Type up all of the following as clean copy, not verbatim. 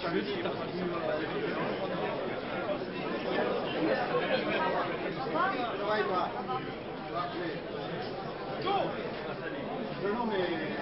Non, mais...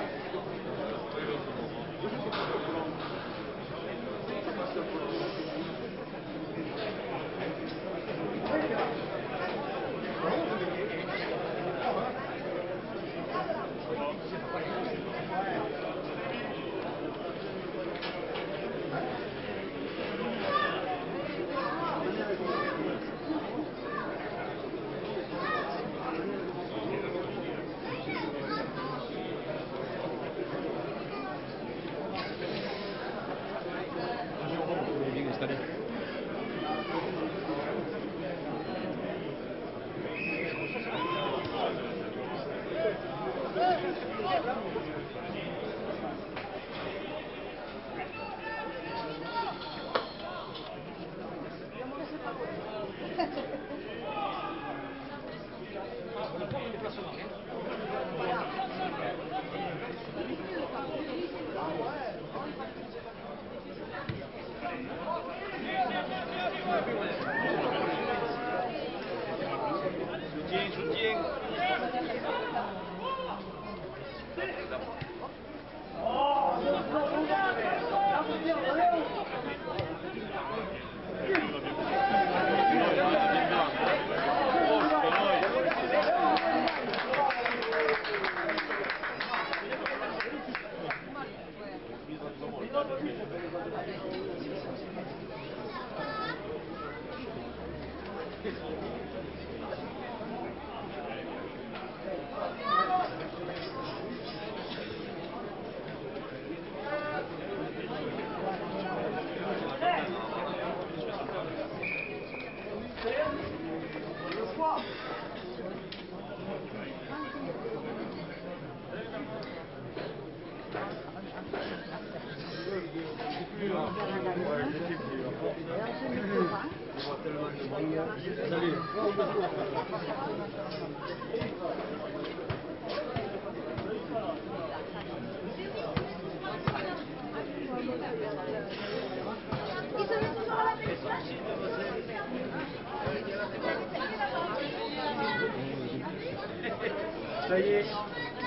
Ça y est.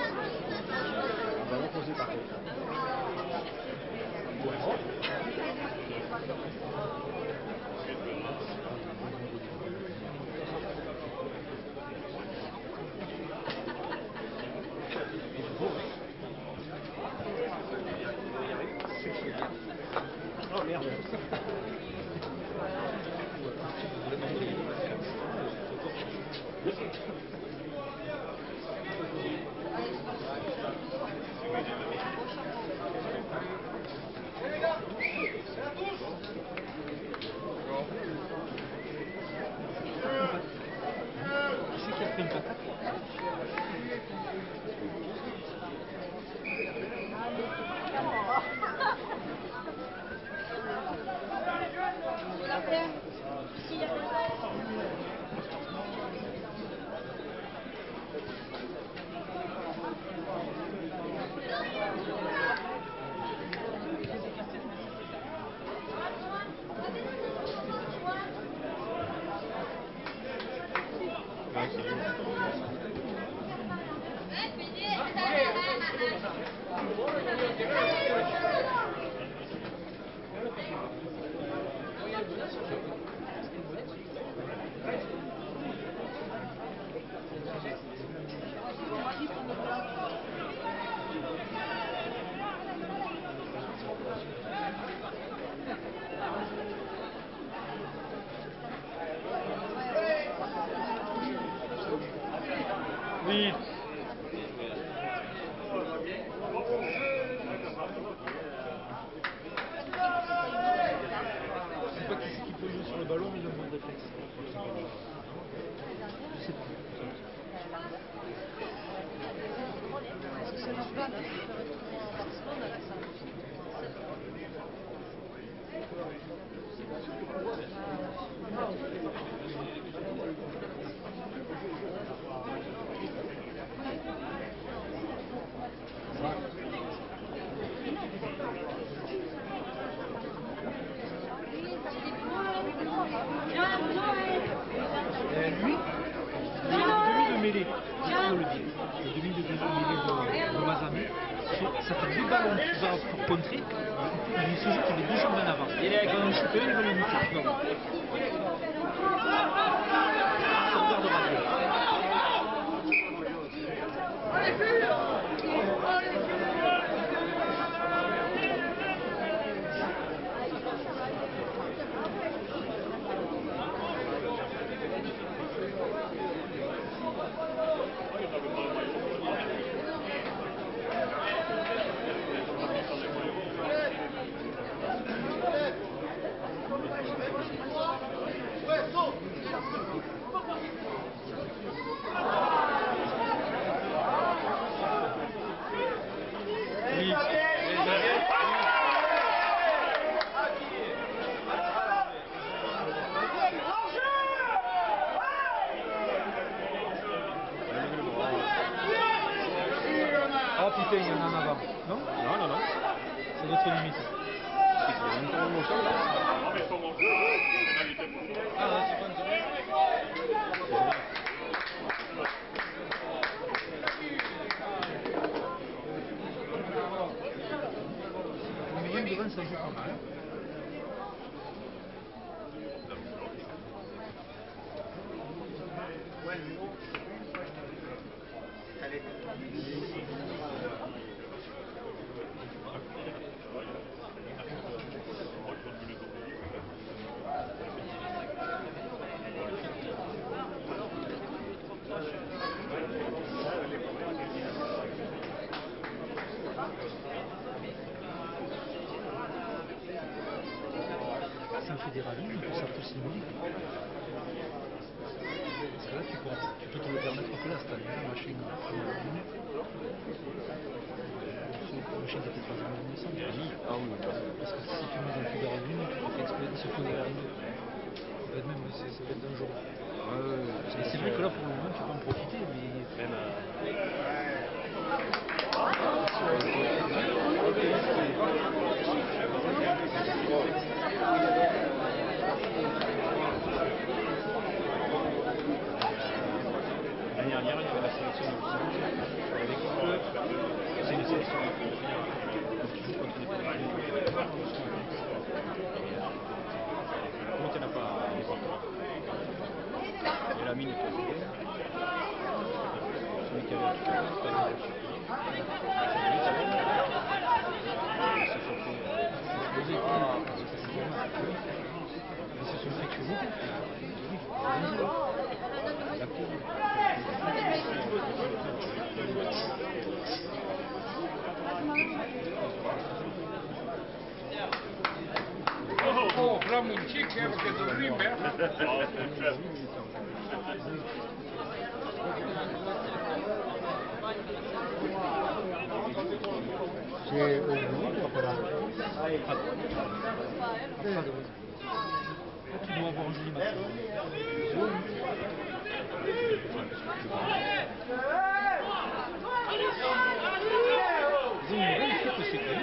On va reposer par contre. Oh merde. Oui. Je sais pas qui c'est qui peut jouer sur le ballon, mais il a moins de réflexe. Je sais pas. C'est Norban qui fait retourner à Barcelone avec ça. sur le biais. Le demi de Mazamet, ça fait 2 ballons qui va pour contrer. Il se joue qu'il met 2 jambes en avant. Il est dans le shooter, il va le buter. Non. Ça regarde Radio. Ah putain, il y en a en avant. Non? Non, non, non. C'est notre limite. C'est qu'il y a même pas un motion là. Ah, là, c'est pas une mais même devant, ça joue pas mal. Ça me fait des rallyes, mais ça peut simuler. Parce que là, tu peux te le permettre que là, cette année, la machine. La machine était 3e descendre. Ah oui, Parce que si tu mets un coup de rallye, tu peux faire exploser ce coup de rallye. Ça va être dangereux. Et c'est vrai que là, pour le moment, tu peux en profiter, mais. Même l'année dernière, il y avait la sélection de avec c'est une sélection qui joue contre des pays. Comment tu n'as pas les autres? Et la mine est posée. Celui qui avait la tout à l'heure, pas eu ils se sont fait tuer. Oh, Flamuncic, perché dovrebbe. J'ai oublié voilà. Tu dois avoir un joli match. Ils ont une belle équipe, c'est cool.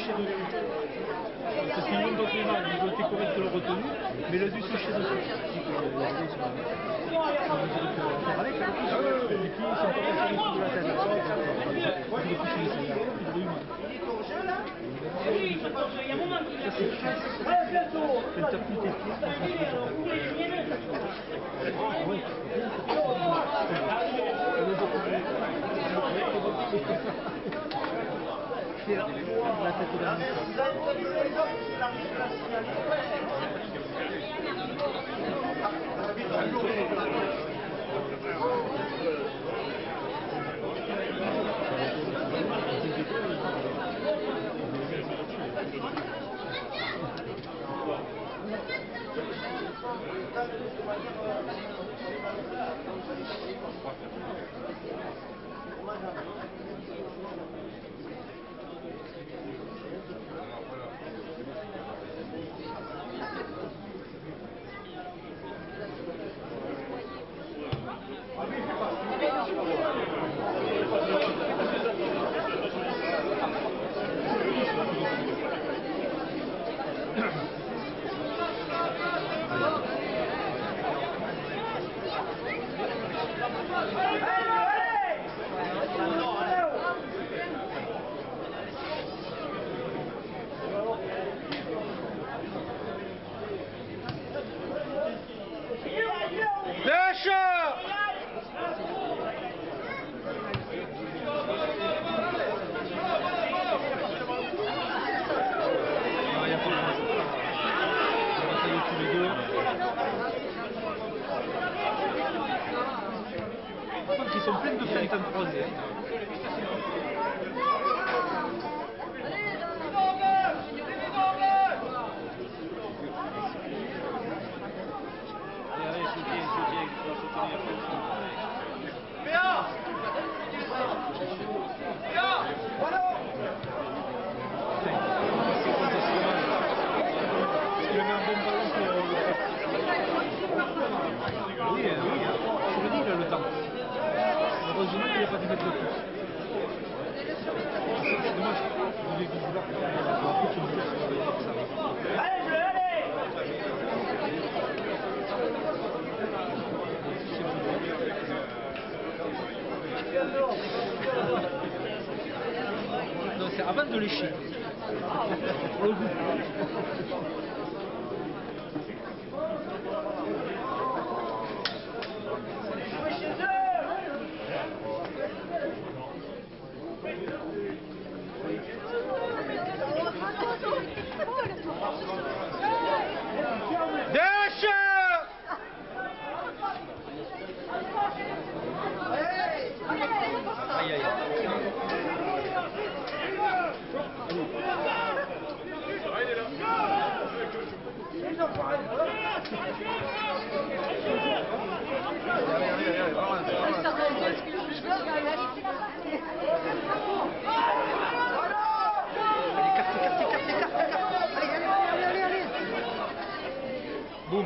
sécher dessus. Parce qu'ils l'ont donc ils ont été correctement retenus, mais il a dû sécher dessus. Avec, et puis ils sont pas passés dessus de la tête. Il aurait pu se laisser, il aurait eu mal. Ça c'est classe. Quand t'as pris tes pieds, oui. C'est la tête de la Ils sont pleins de feintes en croisée. Allez, soutien, il faut soutenir. Il a mis un bon ballon pour... Oui, je me dis, il a le temps. Heureusement qu'il n'a pas dû mettre le pouce. C'est dommage. Il est bizarre. Après, tu me dis, allez, bleu, allez! Non, c'est avant de lécher. Pour le goût. Aïe aïe. Allez. Boum.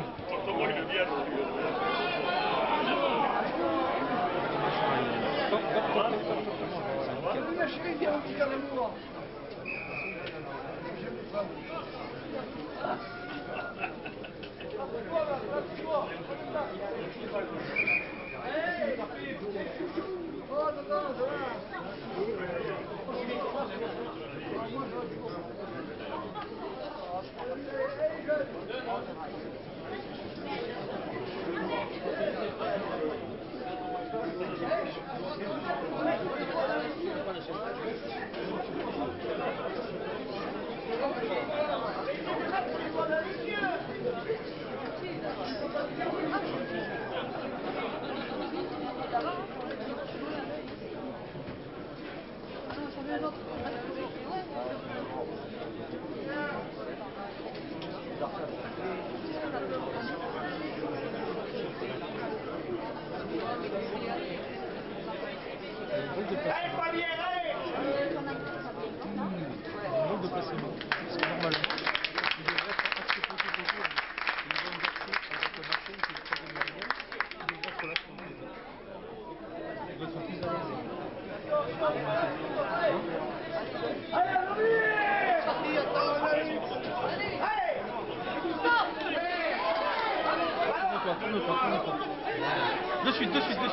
Tourne-toi. De suite.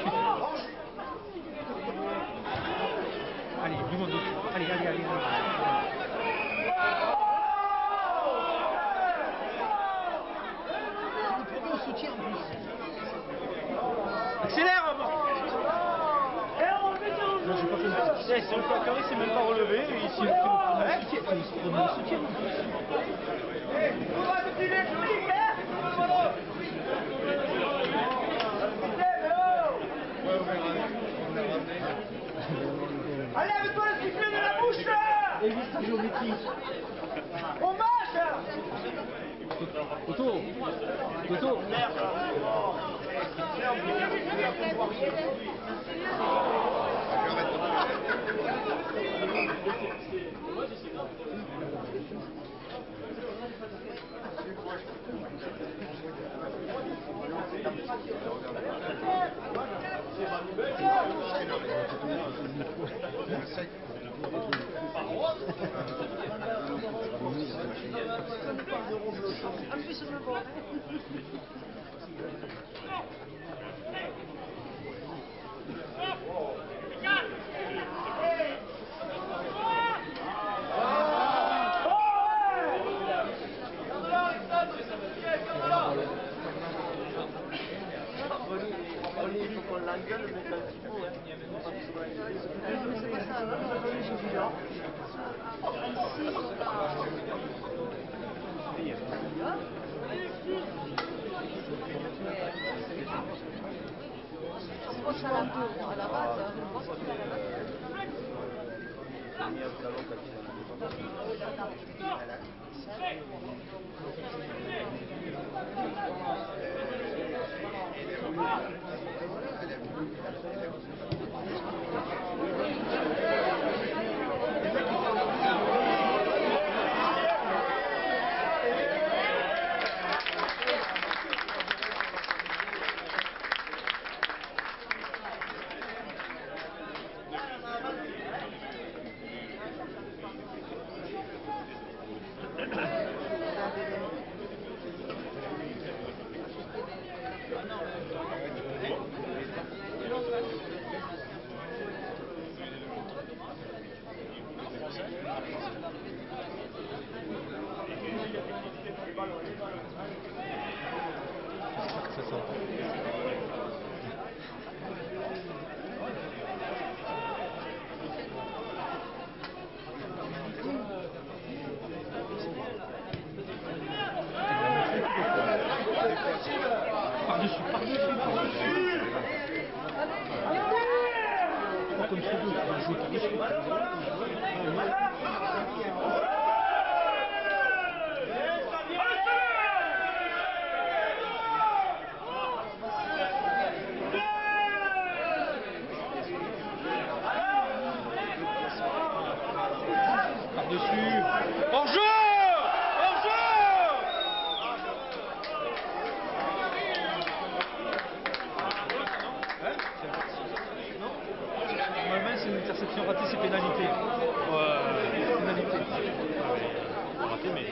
Allez, du monde, allez. Au soutien en plus. Accélère, maman. Non, j'ai pas fait le Si on le carré, c'est même pas relevé. Et ici, on fait le soutien. Allez, avec-toi le sifflet de la bouche là. Évite ta géométrie. On marche. Toto. Appuie sur le bord. Il faut qu'on l'engueule, mais quand il faut. Mais c'est pas ça, non, on se penche à la base, je pense qu'il a la base. Par-dessus. Pas comme ça, tu vas jouer par-dessus. Par-dessus. Hors-jeu! Normalement, c'est une interception ratée, c'est pénalité. Pénalité. raté, mais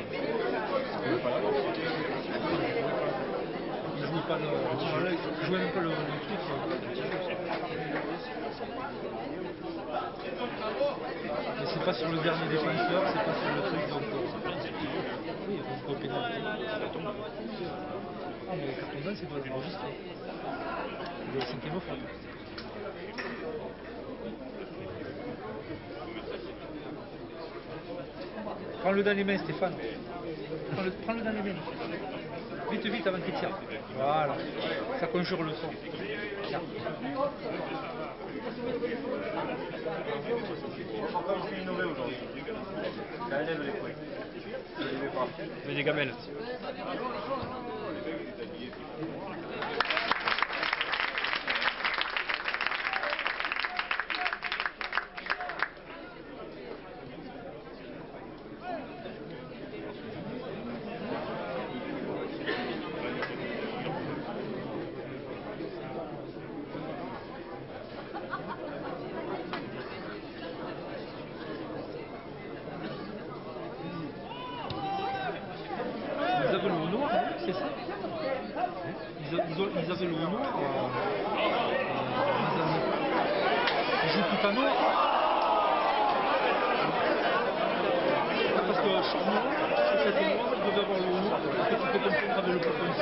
Il jouait pas le. Il jouait même pas le truc. Mais c'est pas sur le dernier défenseur, c'est pas sur le truc donc. Oui, il faut pas pénalité. Ah, mais le carton jaune, c'est pas enregistré. Il est 5e au faute. Prends-le dans les mains, Stéphane. Prends-le dans les mains. Vite, avant qu'il tire. Voilà. Ça conjure le son. Tiens. pourquoi je suis innové aujourd'hui. Ça élève les points. Mais des gamelles. ils avaient le noir. Mazami. Ils jouent tout à noir. Parce que Charmant, sur cette noire, il devait avoir le noir. Et tu peux comprendre avec le plafond.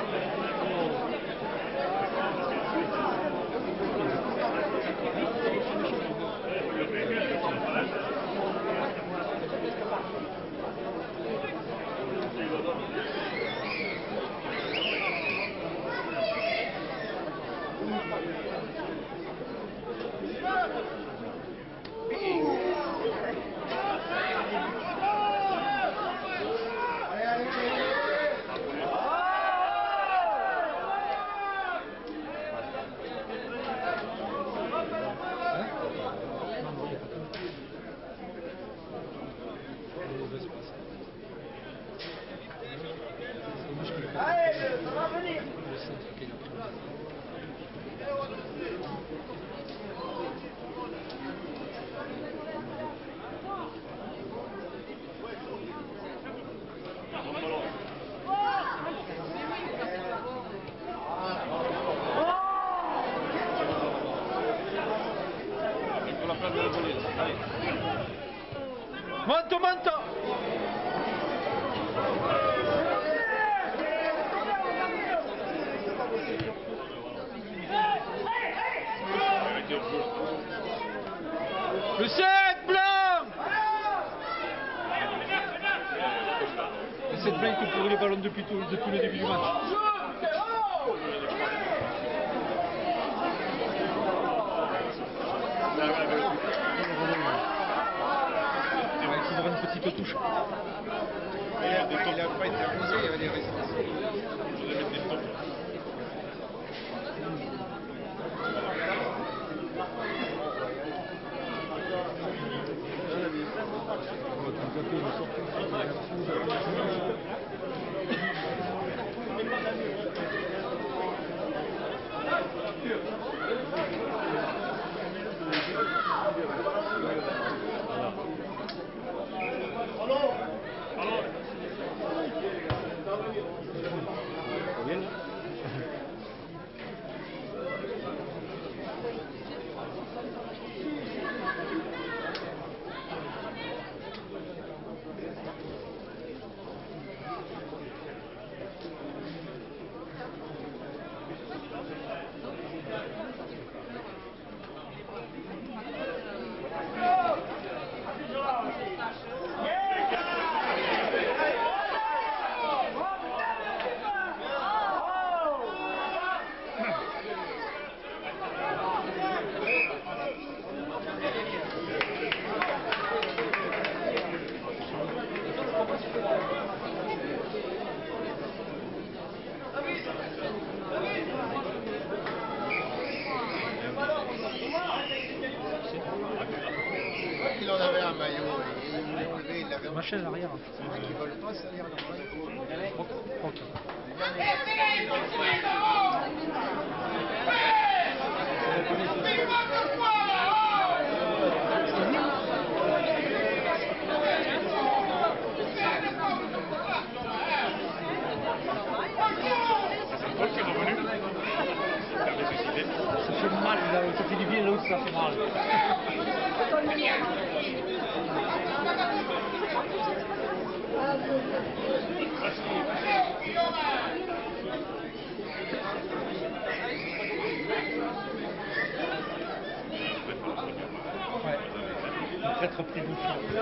Allez, ça va venir. Manto, manto! Le 7 blanc! Le 7 blanc qui pourrit les ballons depuis le début du match. Il faudra une petite touche. Il n'a pas été arrosé, il y avait des restrictions. Je vais mettre des stops. Il en avait un maillot, il voulait enlever, il l'avait Machine à l'arrière. qui ne veulent pas salir leur maillot. Ok. Ça fait mal, là, ça fait du bien, l'autre ça fait mal. Ouais, peut-être pris beaucoup.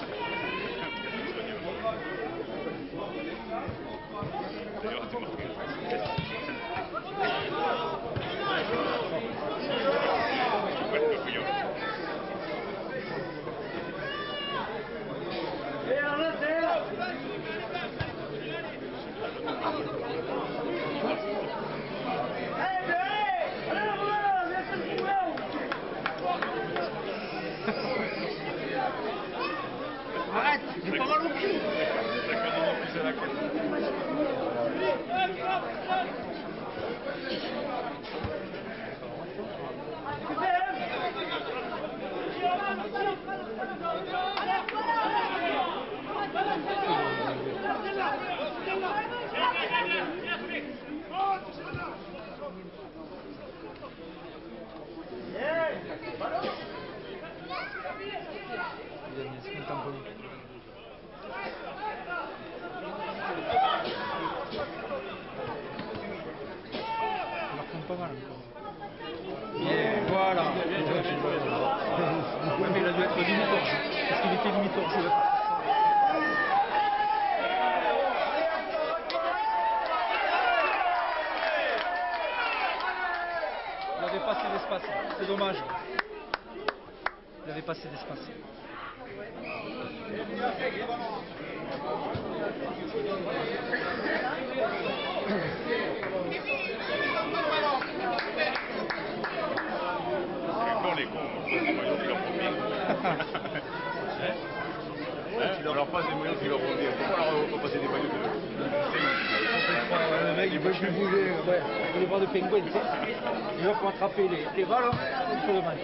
Arrête, j'ai pas mal au pied. Oh, parce qu'il était limite hors jeu. Il avait pas assez d'espace, c'est dommage. Il avait pas assez d'espace. Encore les cons, des maillots qui leur font bien. Tu leur passes des maillots qui leur font bien. Pourquoi leur pas passer des maillots de... Le mec il peut plus bouger. Ouais, il les bras de pingouin, tu sais. Il va pour attraper les balles, il faut le mal.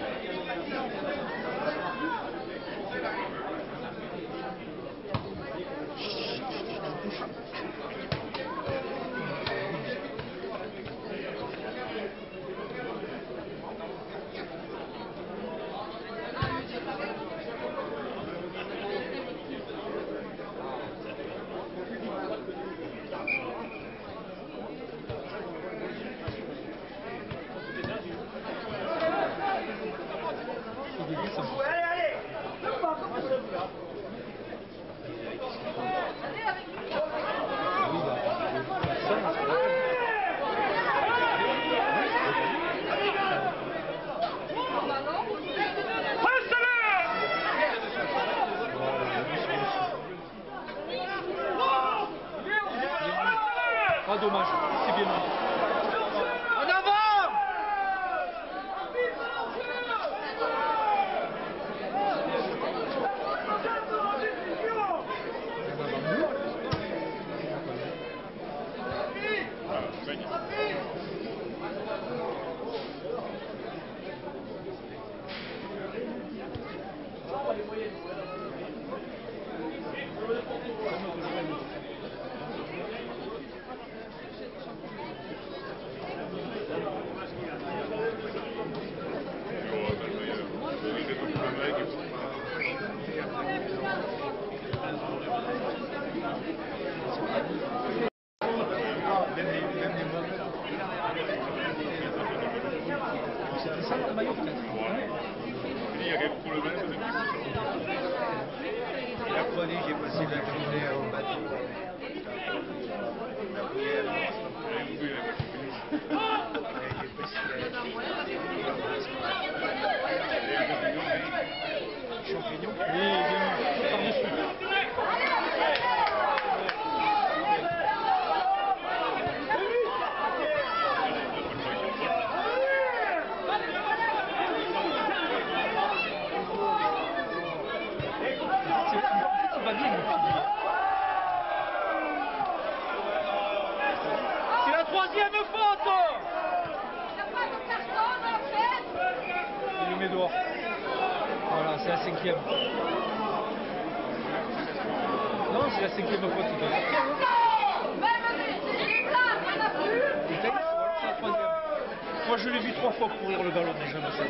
Ah dommage, c'est bien. En avant! C'était ça leur maillot peut-être. Il y a quelques problèmes de La première, j'ai passé la journée au bateau. Champignon. Oui, bien. Par-dessus. C'est la troisième faute. Il le met dehors. Voilà, c'est la cinquième. Non, c'est la cinquième faute. C'est la troisième. Moi je l'ai vu 3 fois courir le ballon déjà, monsieur.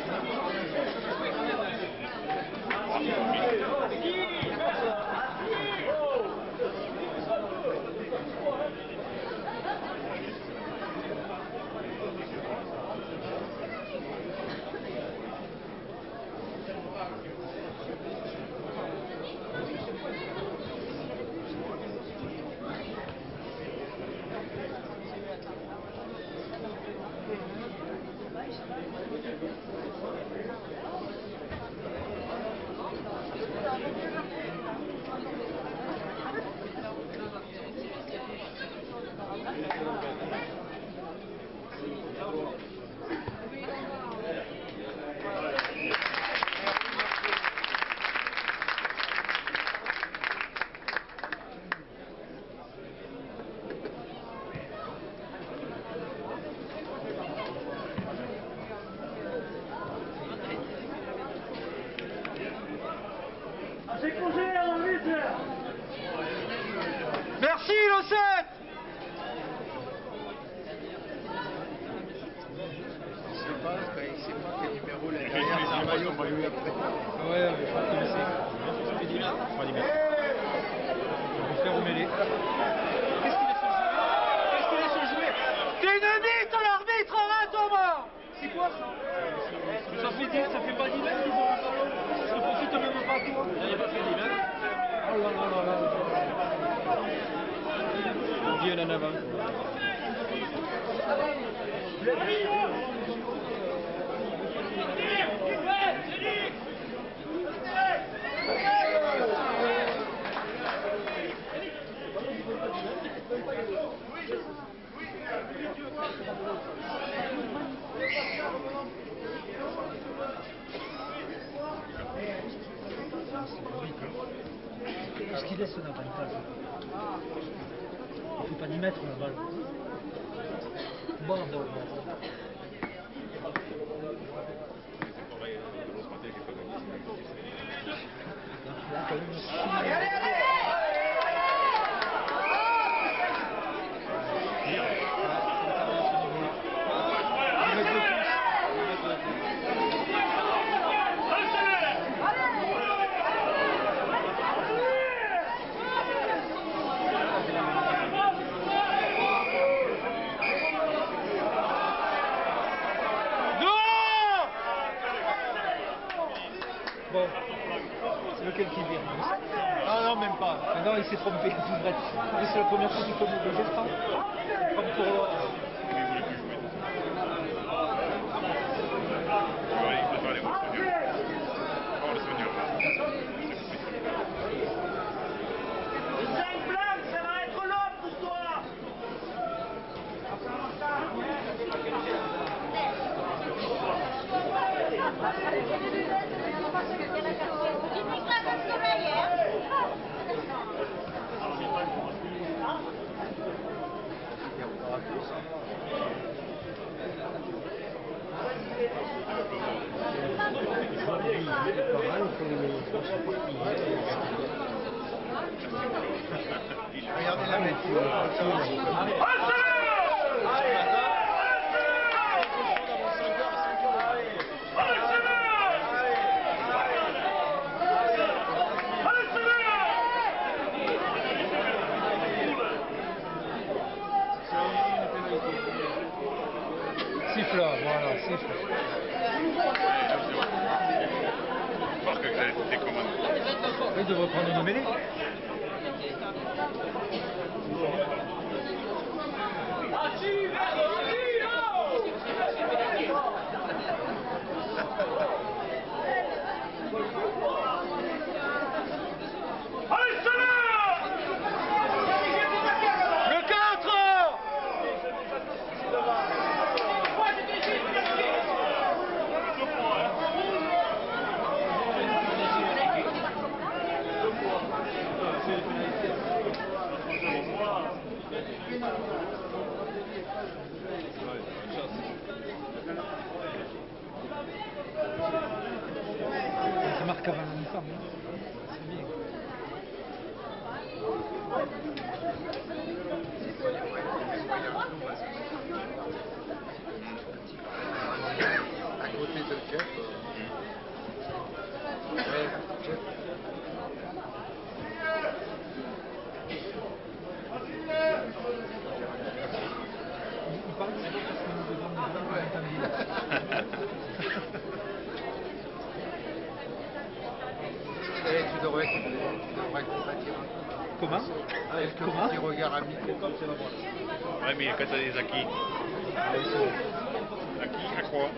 Merci le 7. Il sait pas quel numéro là derrière, c'est un maillot pour lui après. Ouais, mais je crois qu'il le sait. Ça fait 10 mètres. 10 mètres. On va faire remêler. Qu'est-ce qu'il laisse jouer? T'es une bite l'arbitre, arrête Thomas. C'est quoi ça? Ça fait pas 10 mètres qu'ils ont le ballon. te profite même pas toi. Il n'y a pas fait 10 mètres. Oh là là là là. Dieu en avant. Ce qu'il laisse un avantage. Il ne faut pas y mettre la balle. Bon, non. Bon, c'est lequel qui vient? Non, non, même pas. Ah non, il s'est trompé. C'est la première fois qu'il fait le geste. Comme pour... Les 5 blagues, ça va être long pour toi. Regardez la météo. Siffle, voilà, siffle. J'espère que ça a été commandé. Il devrait prendre une mêlée. Le 4! Ça marque avant la mi-temps. C'est bien. À côté de Jeff. Ouais, Jeff. Il parle de ça parce qu'on nous demande de voir un temps. Tu devrais compatir. Comment? Quelques petits regards à micro. Ouais, mais quand t'as des acquis. Acquis à quoi?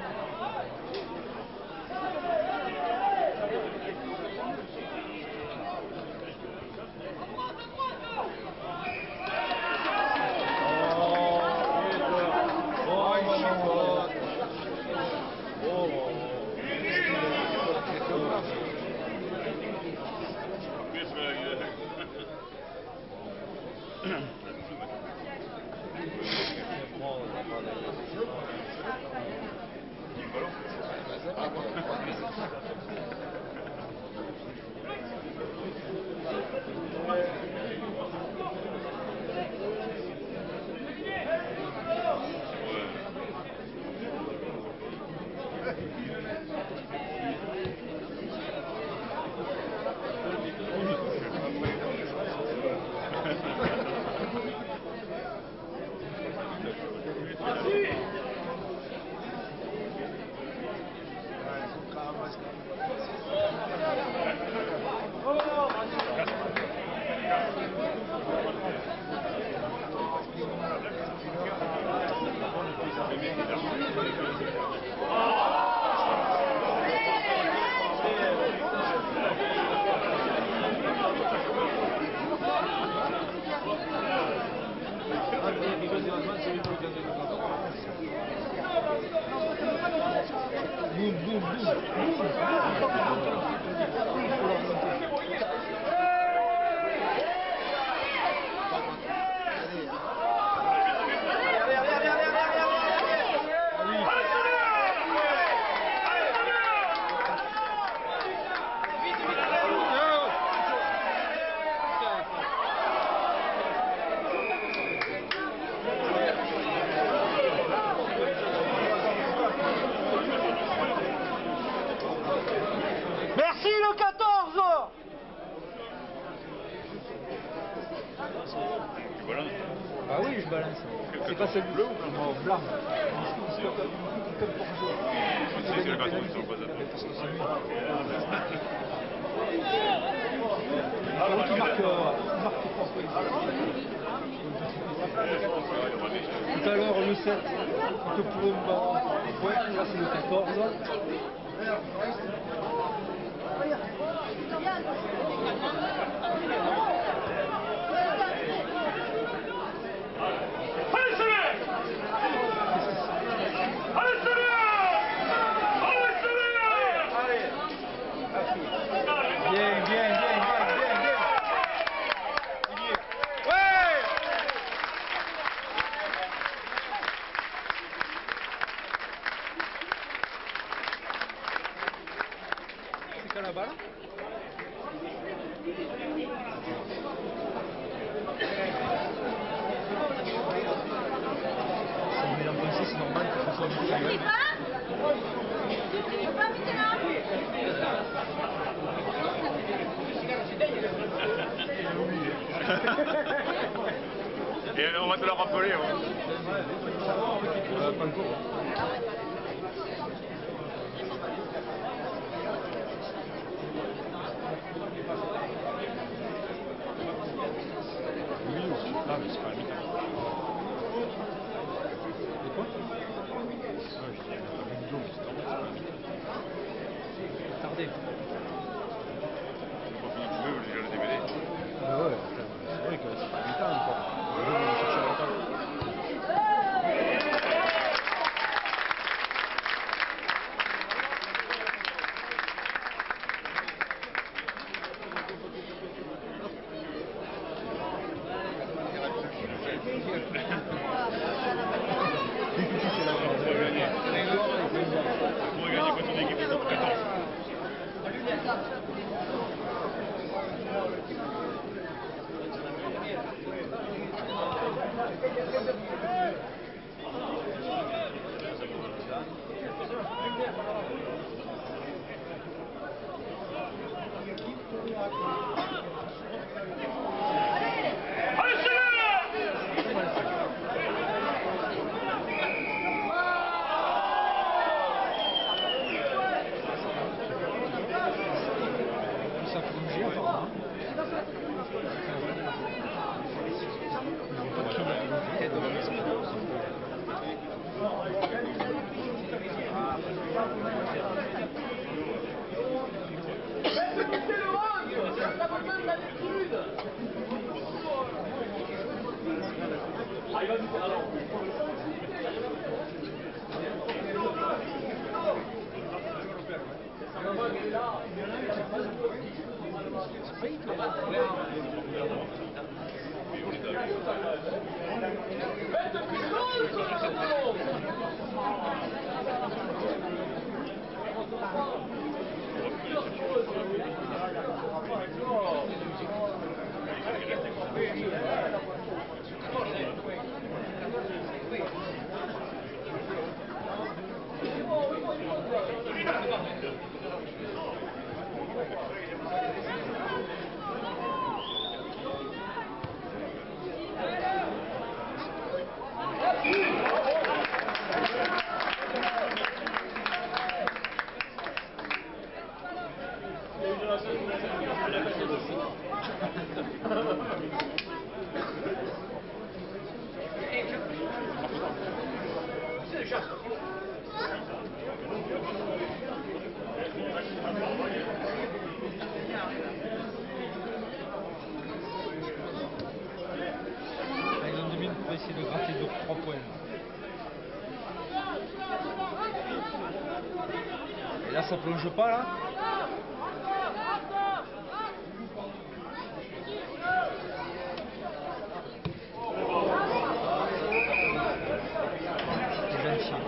Merci le 14. Tu balances. Ah oui, je balance. C'est pas celle bleue ou non, blanc. C'est le gâteau, ils sont pas ça. Tout à l'heure, le 7, que pour un bas, ouais, là c'est le 14. Bien, bien, bien, bien, bien, bien. Ouais! C'est quoi la balle? C'est normal que ce soit Tu vas? Tu peux pas habiter là? Et on va te la rappeler. Hein. pas encore. Ah, mais c'est pas à mi-temps. Et quoi? Ah, je dirais même pas mi-temps, mais c'est pas à mi-temps. Tardé. On finit de jouer, déjà le DVD. Ah ouais, c'est vrai que c'est pas à mi-temps encore. On va chercher la table. On va gagner contre une équipe de top 14. Ça fait bouger apparemment. ça plonge pas là. C'est gentil.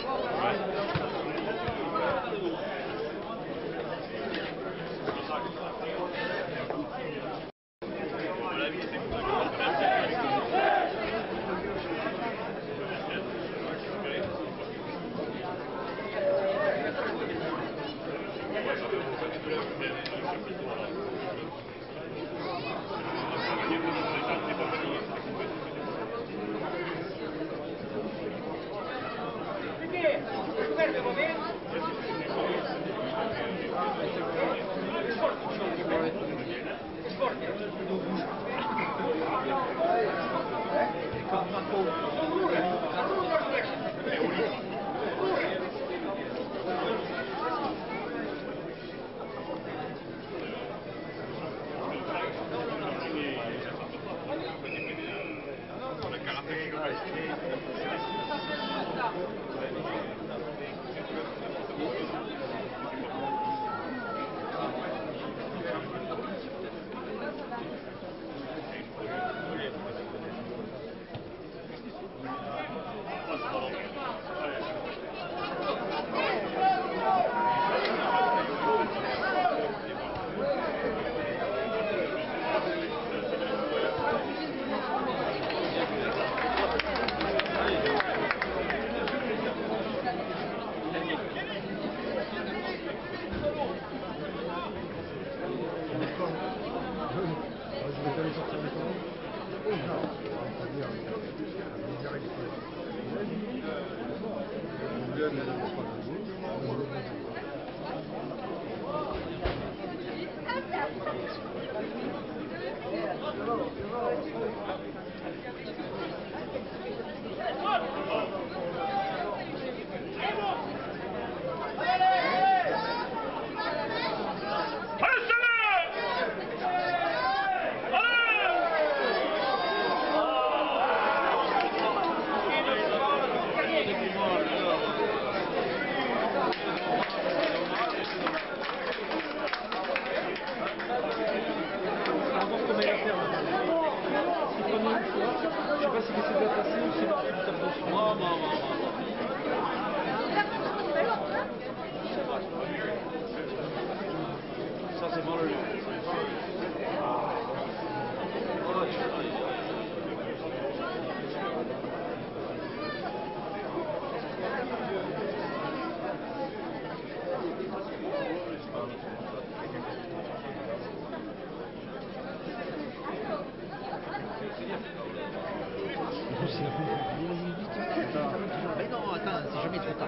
Mais non, attends, c'est jamais trop tard.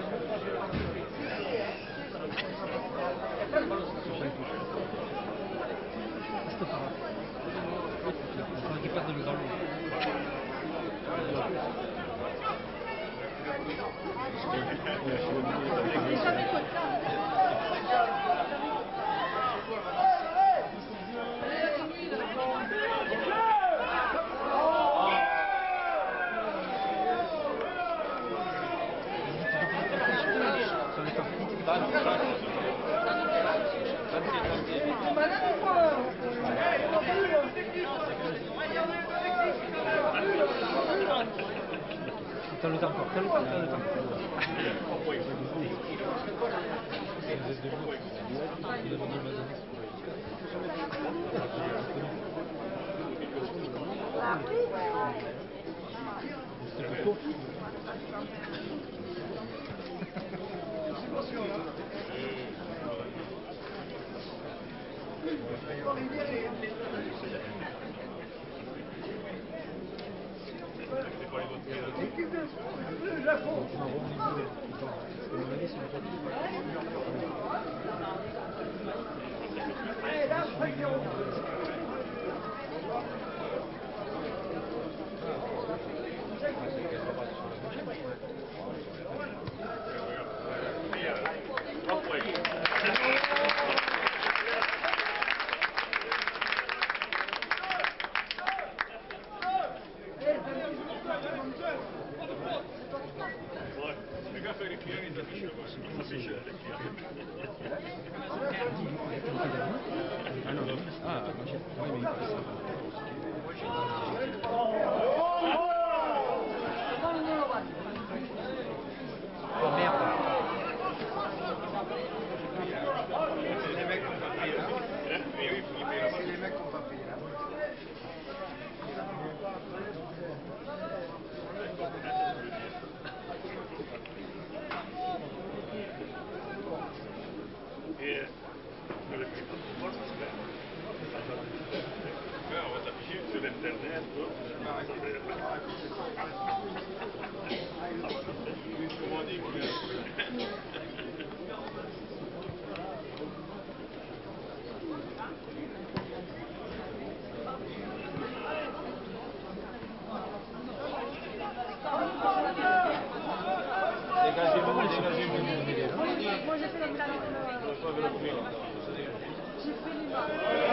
T'as le temps encore, t'as le temps, t'as le temps. Le gars fait les clients, ils affichent le match. Ah, moi j'ai. Oui, mais oh merde. C'est les mecs qui n'ont pas payé là. C'est les mecs qui n'ont pas payé là. Et je le fais pas tout le monde, on va s'afficher sur l'internet. Dégagez-moi, dégagez-moi. Moi j'ai fait le J'ai fait les mains.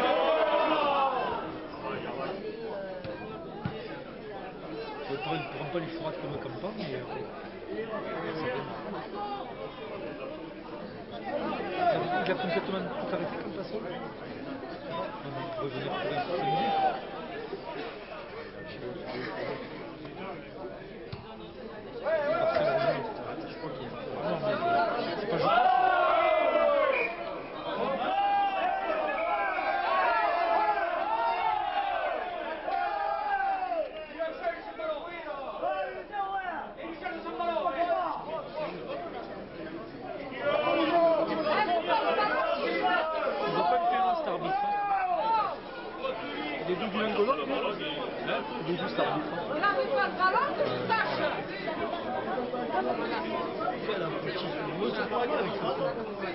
Je prends pas les fourrages comme un campagne, mais. Il a complètement tout arrêté comme façon. On pourrait venir pour une minute. Non, mais c'est pas juste. Ils n'ont pas une pénance cet arbitre. Il est d'où du Angola? Il est d'où cet arbitre? On n'arrive pas le ballon, c'est une tâche. Quel impossible. Moi, c'est pas rien avec ça.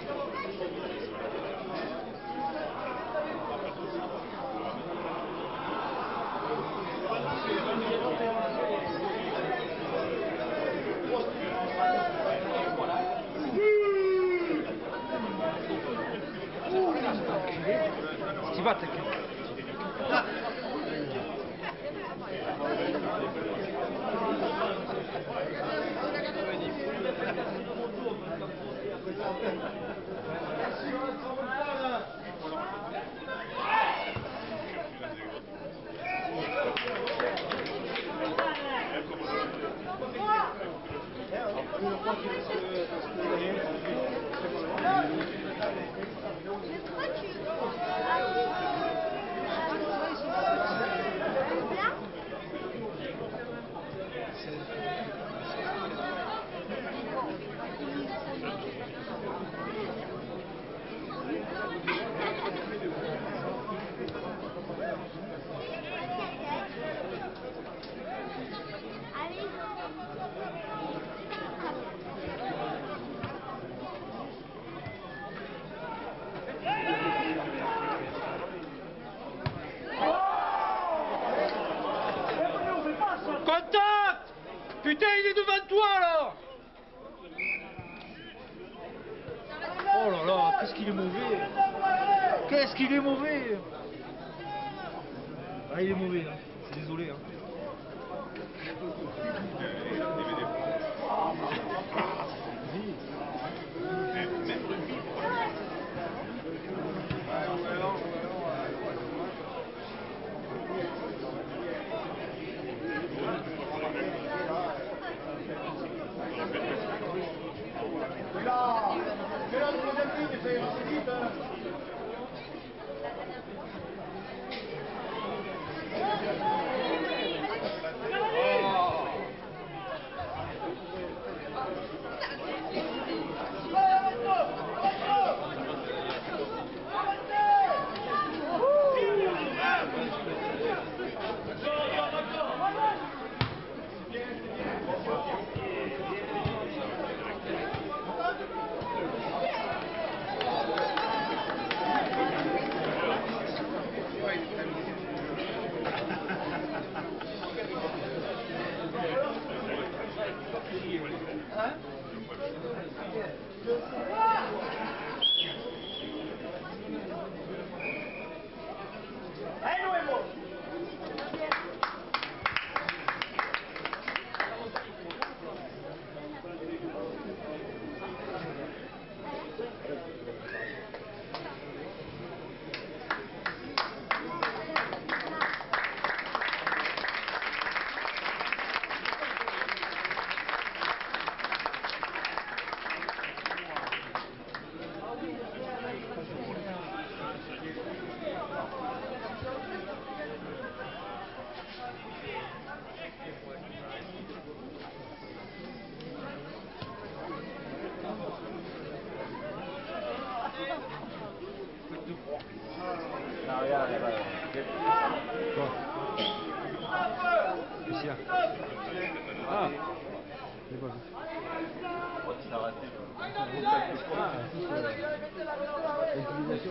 Tu vas attaquer. Contact! Putain, il est devant toi là! Oh là là, qu'est-ce qu'il est mauvais! Qu'est-ce qu'il est mauvais! Ah, il est mauvais, hein. Je suis désolé. Hein. Quoi? Qu'est-ce qu'il y a? Ah, j'ai pas vu. Utilisation.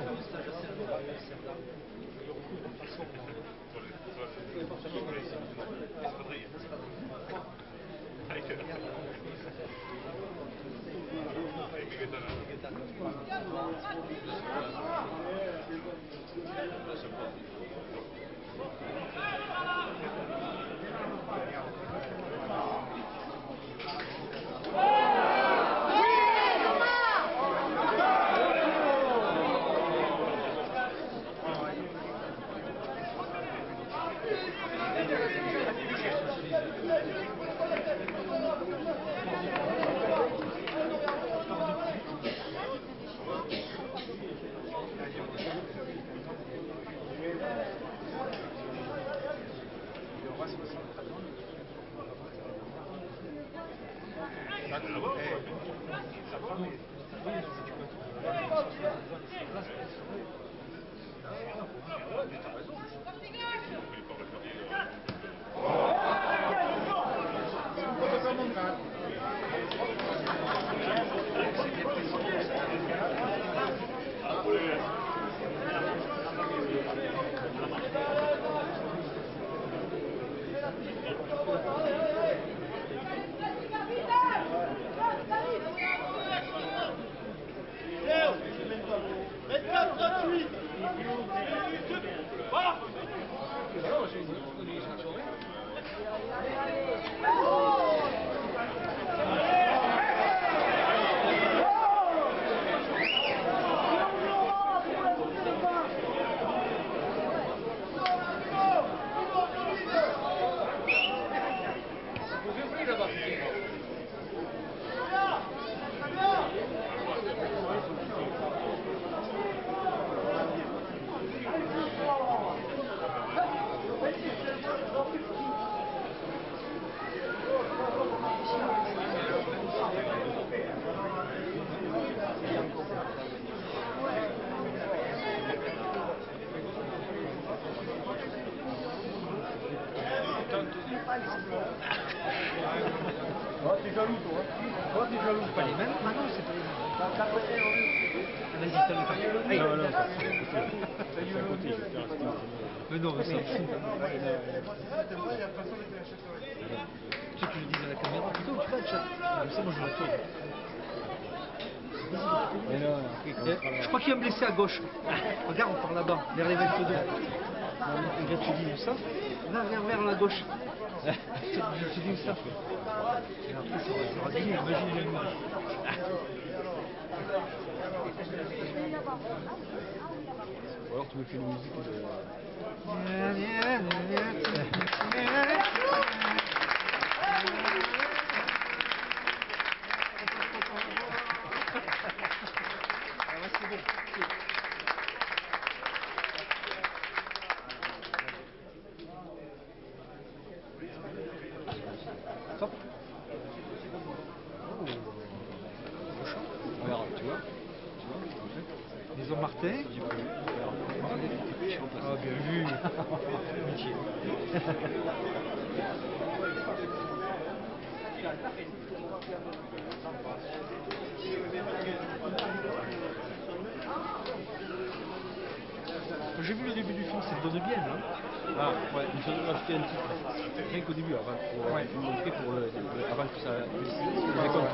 T'es jaloux, toi. Toi, t'es jaloux. Pas les mêmes? Ah non, c'est pas les mêmes. Vas-y, fais le faire. Non, non, c'est à côté, je vais faire un petit. Mais non, mais ça me fout. Moi, il y a personne qui achèterait. Tu veux que je le dise à la caméra plutôt ou tu vas le chat? Comme ça, moi je me tourne. Mais non, après, quand on fera Je crois qu'il va me laisser à gauche. Regarde, on part là-bas, vers les 22. Regarde, tu dis où ça? Va vers la gauche. Tu dis où ça? Et après, ça va gagner, imagine le monde. Ou alors tu me fais une musique de. Stop. Regarde, tu vois? Ils ont Martin. Ah, bien vu. Amitié. J'ai vu le début du film, ça me donne bien, hein. Ah, ouais, il faudrait rajouter un titre. Rien qu'au début, avant, pour vous montrer, avant que ça raconte.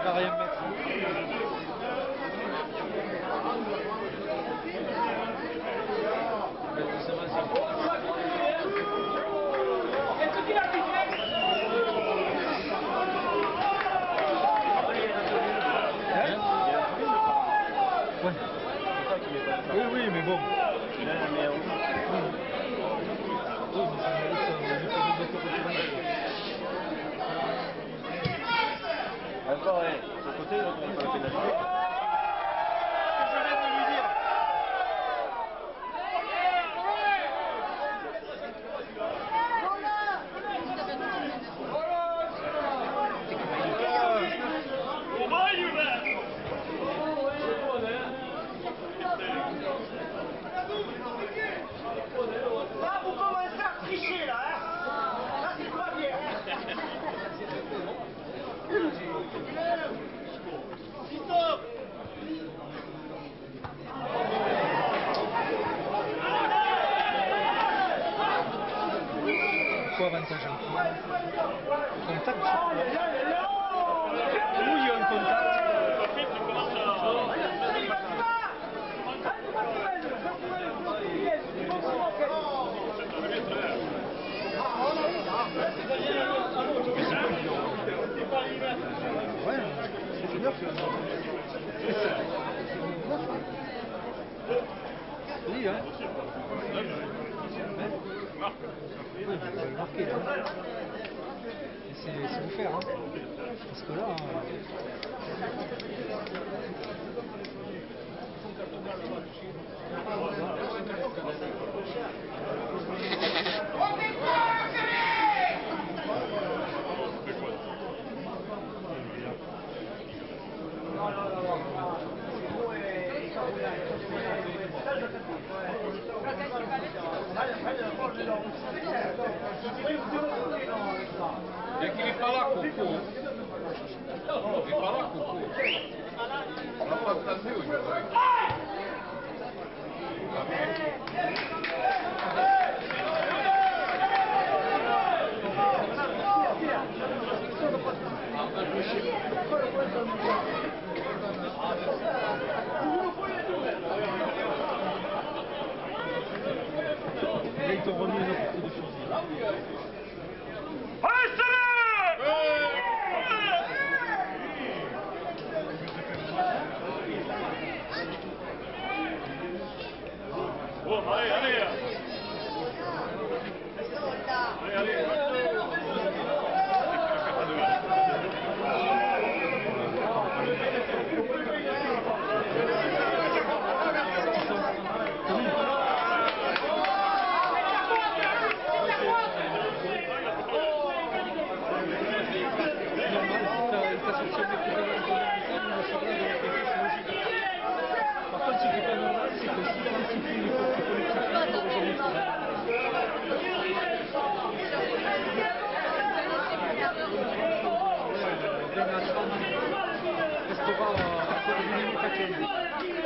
va rien mettre. Ouais. Oui, oui, mais bon. Oui, mais ça mérite un peu de retourner. Encore, sur le côté, l'autre, il n'a pas la pénalité. Je viens de lui dire. Là, vous commencez à tricher, là, hein. Là, c'est pas bien. Quoi avantage contact où il y a un contact. Ouais, c'est bien que... Oui, hein. Oui, on va le marquer là. C'est vous faire, hein. Parce que là... Et qu'il n'est pas là, Coco. Il n'est pas là, Coco. On n'a pas entendu aujourd'hui. Là, ils t'ont remis une autre coup de fusil. Bon, allez, allez. Allez, allez. Par contre, ce qui n'est pas normal, c'est que si on siffle les forces politiques, il faut jamais restera encore une minute à 15.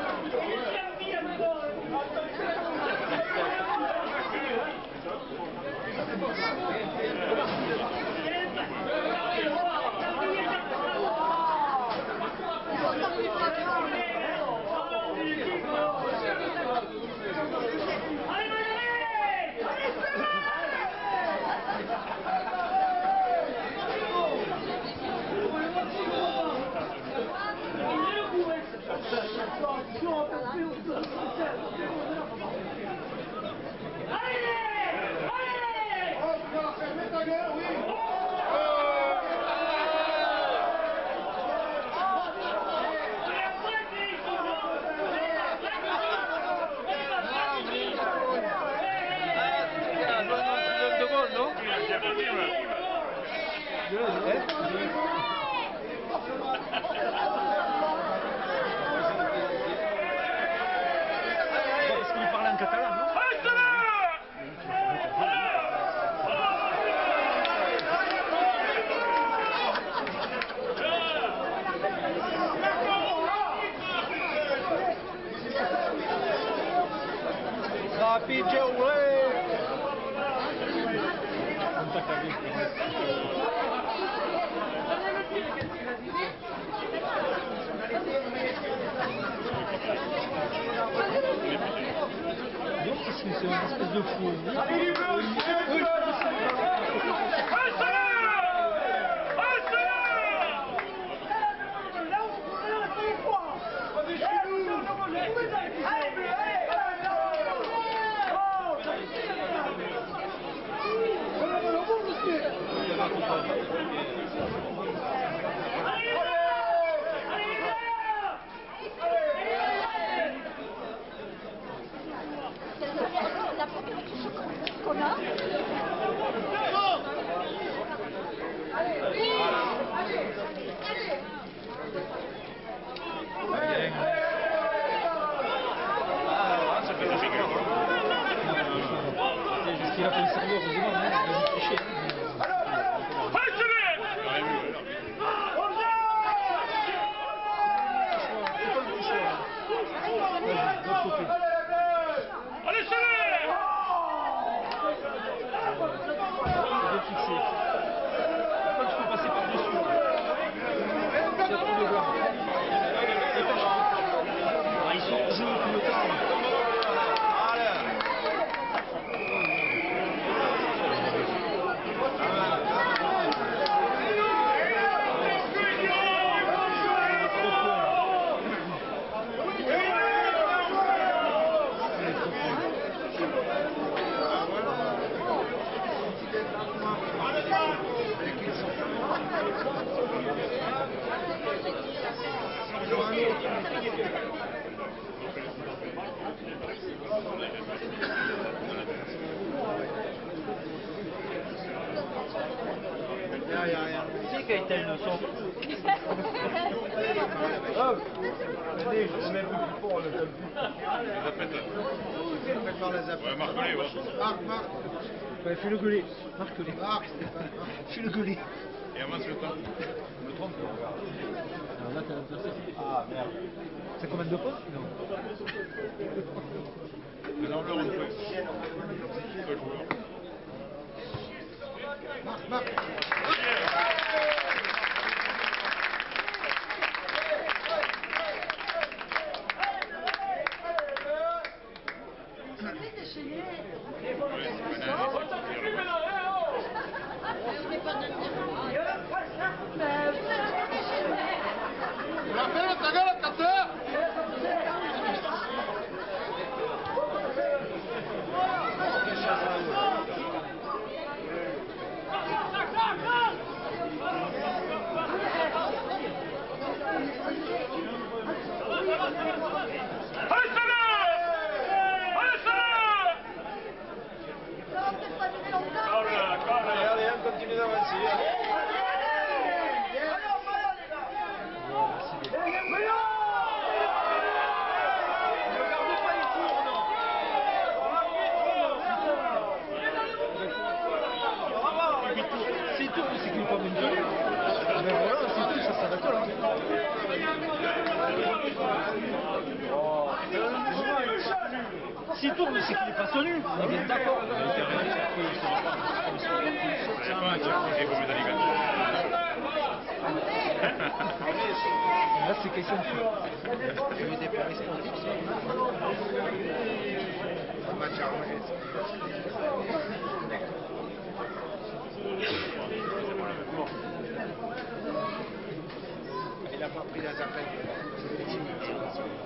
Parce qu'il parle en catalan, non? Rapide, ouais. Contact avec. c'est une espèce de fou. La première touche qu'on a. Ça fait la figure. Parce qu'il a fait le cerveau, heureusement, il a triché. Ils sont en jeu tout le temps. Tu sais qu'il y a une telle leçon. Je mets plus fort le top. Ouais, Marc-Olé, ouais. Marc. Ouais, fais-le gueuler. Marque-le. Fais-le gueuler. Et avance le temps. Je me trompe. Alors là, t'as l'adversaire. Ah merde. C'est combien de points? Non. Non, le retrouver. Le joueur. Marc. Allez, on continue d'avancer. C'est tout, c'est qu'il n'est pas maintenu. Mais voilà, c'est tout, ça s'arrête là. S'il tourne, c'est qu'il n'est pas tenu. On est bien d'accord. C'est pas un tir posé comme dans les gars. Là, c'est question de feu. Il y a eu des paris sportifs, ça. Un match à Angers. Il n'a pas pris la zapette. C'est timide.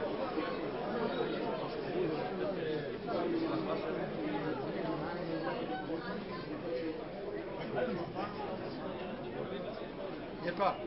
Il n'y a pas.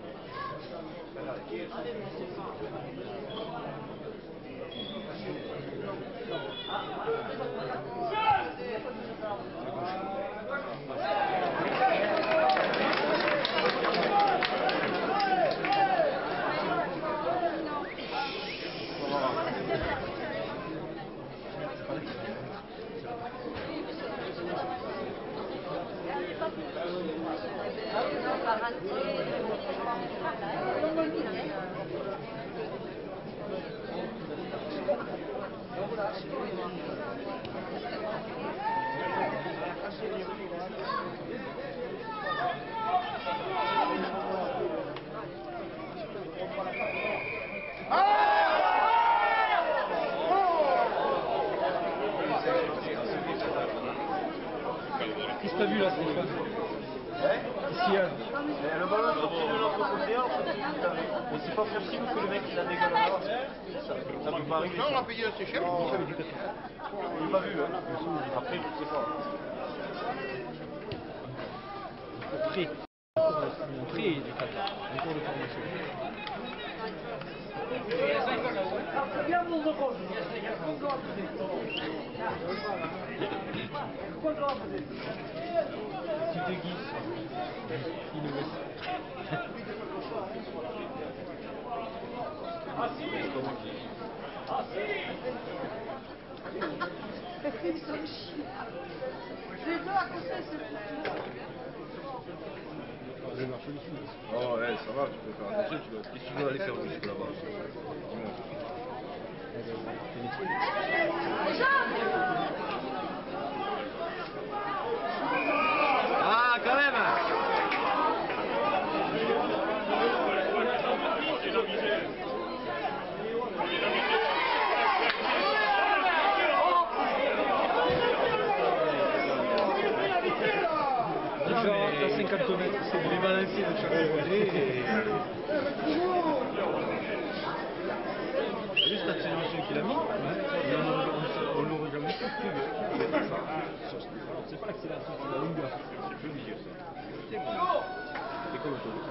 t'as vu là, Stéphane? Ici, Le ballon est sorti de l'autre côté, alors c'est lui qui l'avait. Mais c'est pas possible que le mec il la dégueule là. Ça peut pas arriver. Non, on l'a payé assez cher. J'ai pas vu, hein. Après, je sais pas. Prêt. Prêt du Qatar. En cours de formation. Coup de Guy. Il nous reste. Les deux à côté, c'est Oh ouais, ça va, tu peux faire attention, qu'est-ce que tu veux aller faire jusque là-bas? Ah, quand même! Différence à 50 mètres, c'est les balanciers de chaque côté. Juste l'accélération qu'il a mis, on le regarde plus. C'est pas l'accélération, c'est la longueur. Je veux dire ça. C'est quoi l'autre?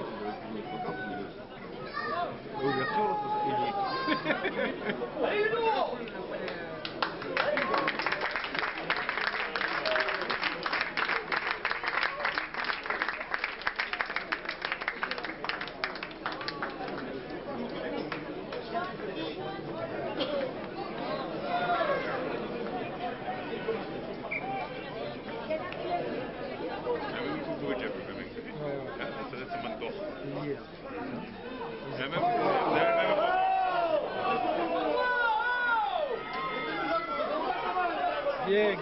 L'ouverture, Bien.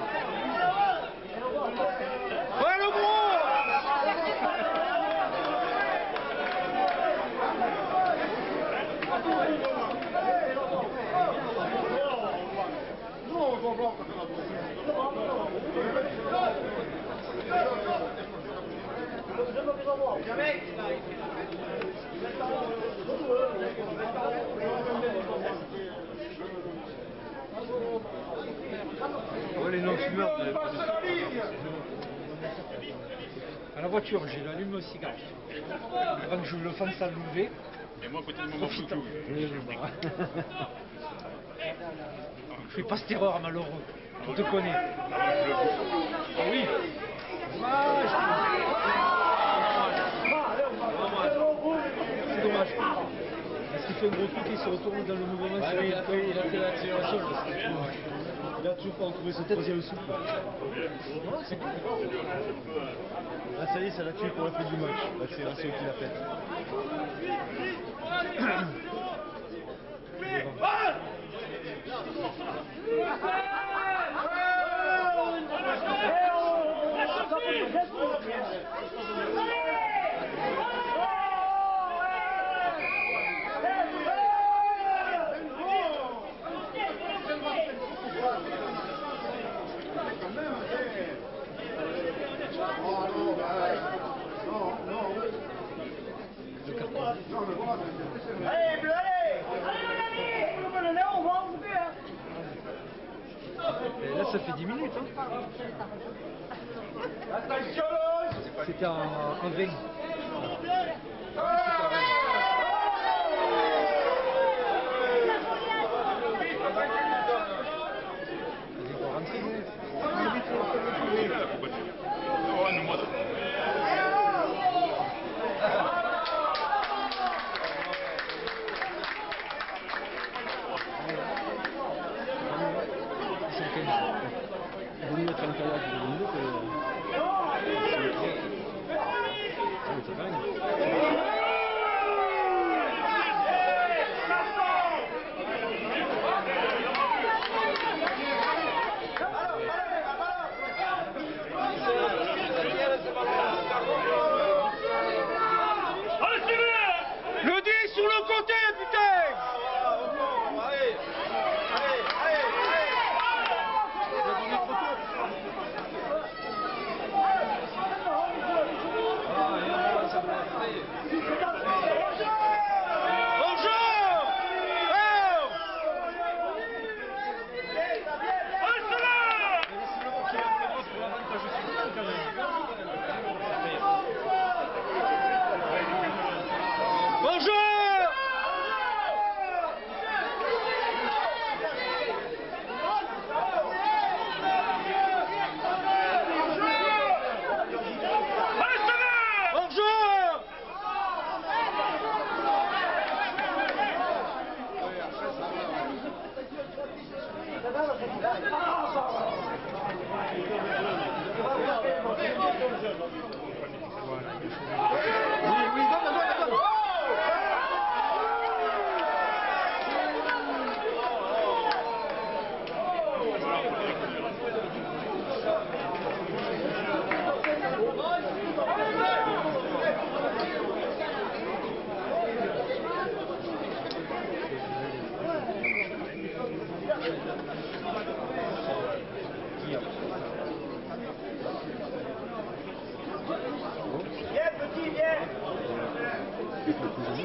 Ouais, le gros! Ouais, les non-fumeurs. À la voiture, j'ai l'allume au cigare. Avant que je le fasse enlever. Et moi, à côté de mon foutu. Je fais pas cette erreur, malheureux. On te connaît. Ah oui. C'est dommage. Parce qu'il fait un gros truc et il se retourne dans le mouvement. Il a fait l'accélération. Il a toujours pas retrouvé son troisième souffle. Ah, ça y est, ça l'a tué pour la fin du match, l'accélération qu'il a faite. Allez, bleu, allez! Allez, on va en couper, hein! Et là, ça fait 10 minutes. Hein. Attention, C'était en 20. Vous nous mettre un calage de minutes et... C'est pas grave.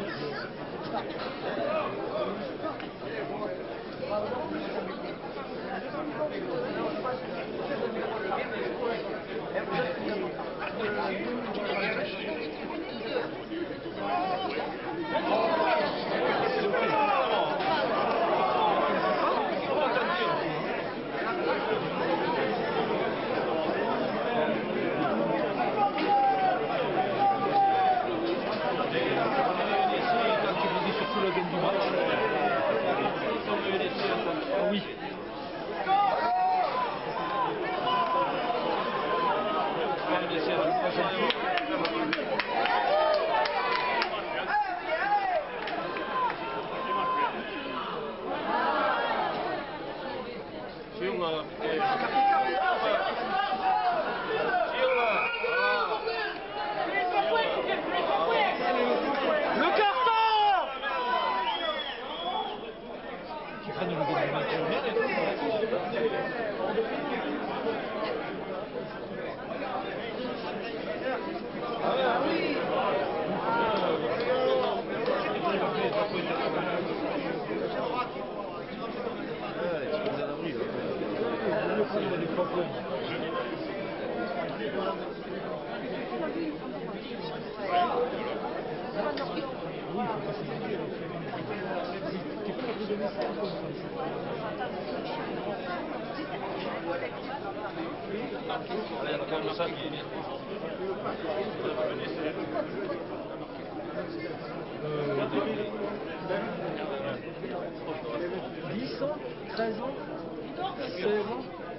Oui. Le carton! Qui prennent le gars. Il y a quand même ça qui est bien. Euh, 10 ans, 13 ans, 16 ans.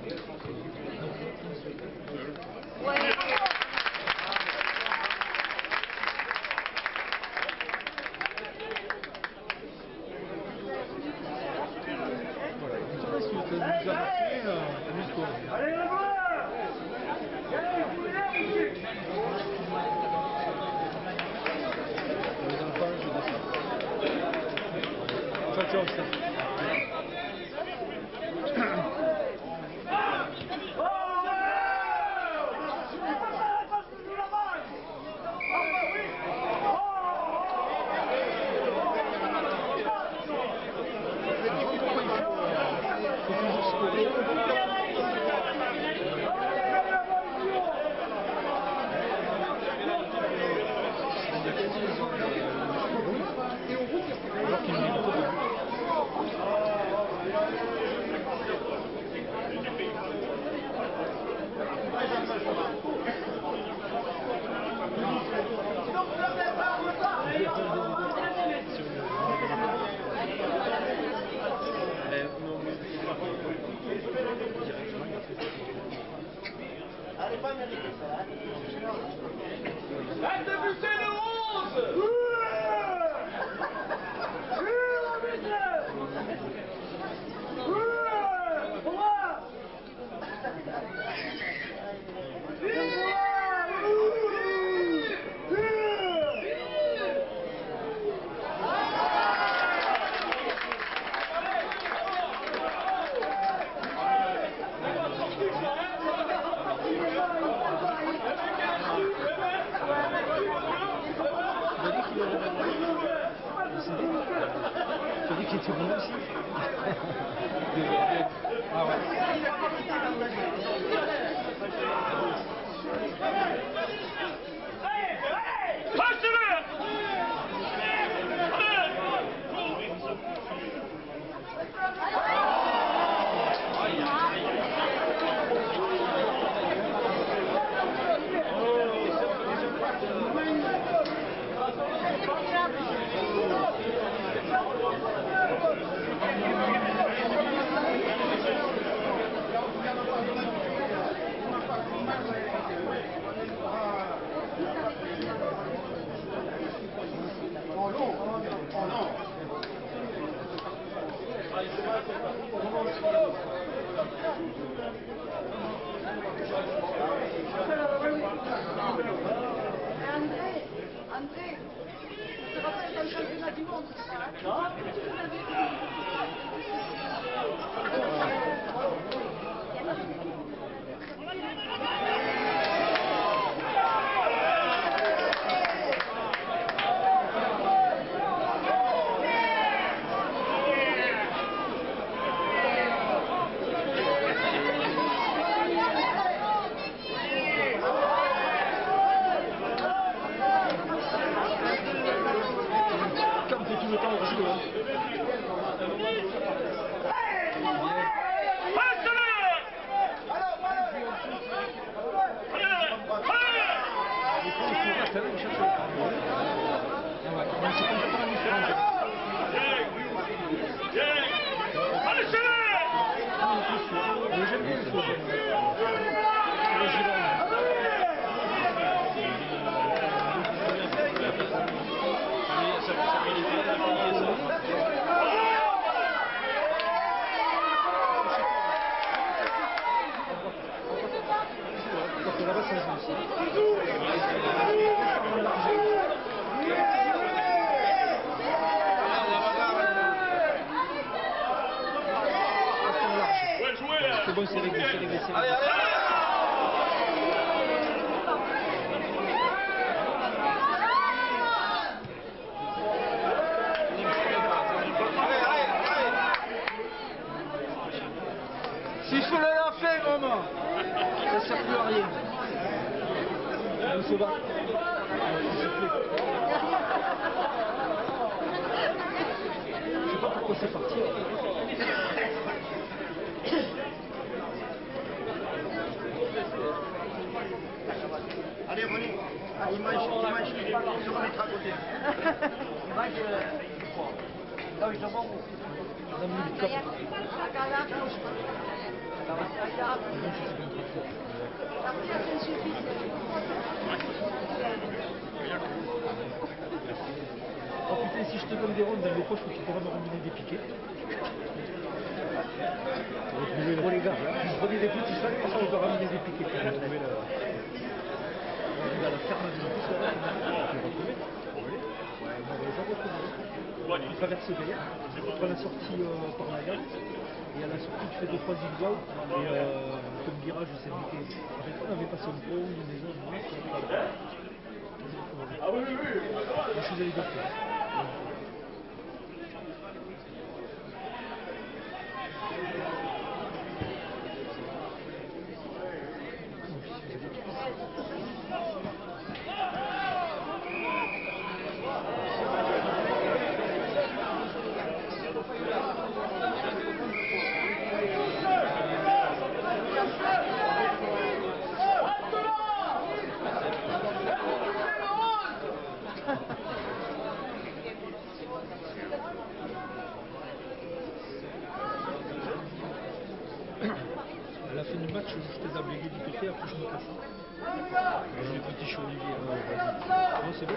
Voilà. Je sais pas si tu as déjà marqué, amuse-toi. Allez, le joueur! Allez, vous venez, Je donne pas, je descends. Ciao, ciao, Steph. Alors qu'il mérite pas. Allez, pas mériter ça, hein. Arrête de buter le 11! Tu as dit qu'il était bon aussi. Ah ouais. André, tu te rappelles dans le championnat du monde, ça? tout le temps hors jeu. Hein. C'est bon, c'est réglé, c'est réglé, c'est réglé. Siffle la fin, maman. Ça sert plus à rien. On se bat. Je sais pas pourquoi c'est parti. Allez, René. Ah, image. Je vais remettre à côté. Image. Là où je demande. Oh putain, si je te donne des rondes dans les poches, tu pourras me ramener des piquets. Bon les gars, si je prenais des petits sacs, ça on peut ramener des piquets. On va retrouver la ferme de tout ça. On traverse Gaillard, on prend la sortie par la gare, et à la sortie tu fais 2-3 zigzags, et comme virage c'est indiqué. On avait passé un pont, une maison, ah oui, oui, oui. Je suis allé d'accord. À la fin du match, je t'ai ablégué du côté, après je me casse. Je les petits chez Olivier. Non, c'est bon.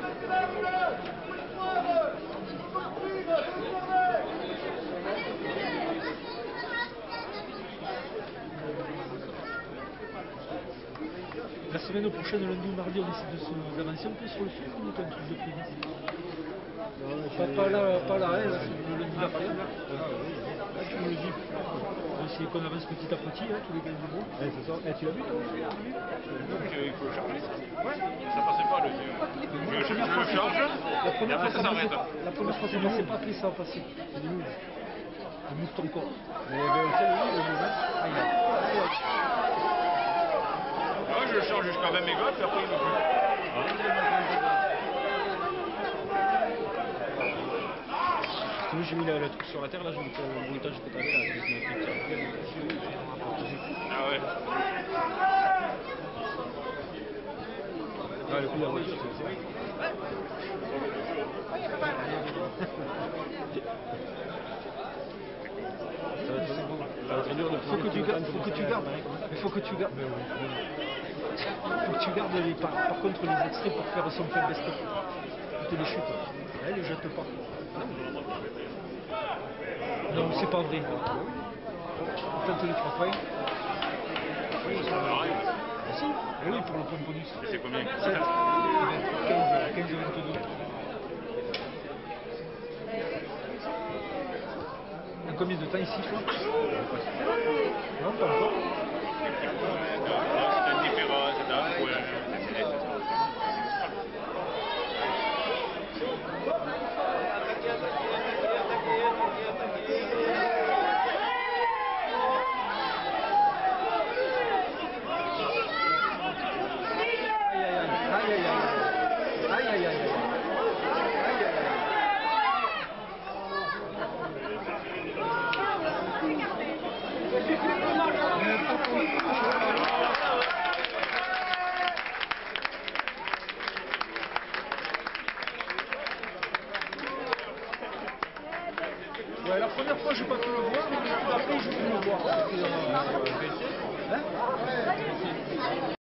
La semaine prochaine, lundi ou mardi, on essaie de se avancer un peu sur le film ou un truc de prévu. Pas là, hein, là, c'est le lundi d'après. Là, tu me le dis. On va essayer qu'on avance petit à petit, hein, tous les gars du groupe. C'est ça. Tu l'as vu toi aussi? Il faut le charger ça. Ouais. Ça passait pas le je le charge. La première et après ça s'arrête. La première fois, ça passait pas, après ça a passé. C'est des moules. Des moules ton corps. Moi je le charge jusqu'à 20 mégas, puis après il me plus. Sinon j'ai mis le truc sur la terre, là j'ai mis le bruitage que t'avais là, je mets un petit Ah ouais. Ah le coup de la voiture c'est ça. Ça va être dur de Faut que tu gardes, les par contre les extraits pour faire son fait best-of. Tu les chutes. Elle les jette pas. Non, c'est pas vrai. Tente les 3 points. Oui, ça me arrive. Ah si, oui, pour le point de bonus. Et c'est combien 7, 15 et 22. En combien de temps il siffle? Non, pas encore. C'est un différent, c'est un point. première fois, je n'ai pas pu le voir, mais après, je pu le voir. C'était, hein